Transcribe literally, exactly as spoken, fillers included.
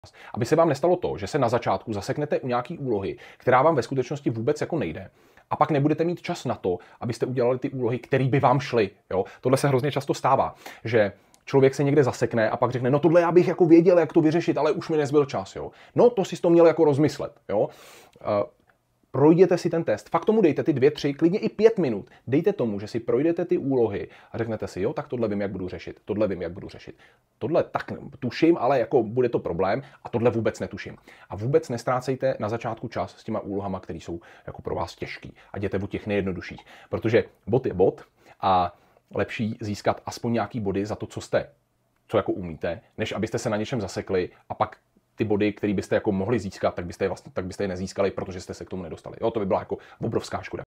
Aby se vám nestalo to, že se na začátku zaseknete u nějaký úlohy, která vám ve skutečnosti vůbec jako nejde, a pak nebudete mít čas na to, abyste udělali ty úlohy, které by vám šly. Jo? Tohle se hrozně často stává, že člověk se někde zasekne a pak řekne, no tohle já bych jako věděl, jak to vyřešit, ale už mi nezbyl čas. Jo? No to si to měl jako rozmyslet. Jo? Uh, Projděte si ten test. Fakt tomu dejte ty dvě, tři, klidně i pět minut. Dejte tomu, že si projdete ty úlohy a řeknete si, jo, tak tohle vím, jak budu řešit. Tohle vím, jak budu řešit. Tohle tak tuším, ale jako bude to problém a tohle vůbec netuším. A vůbec nestrácejte na začátku čas s těma úlohama, které jsou jako pro vás těžký. A jděte od těch nejjednodušších. Protože bod je bod a lepší získat aspoň nějaký body za to, co jste, co jako umíte, než abyste se na něčem zasekli a pak ty body, které byste jako mohli získat, tak byste je vlastně, tak byste je nezískali, protože jste se k tomu nedostali. Jo, to by byla jako obrovská škoda.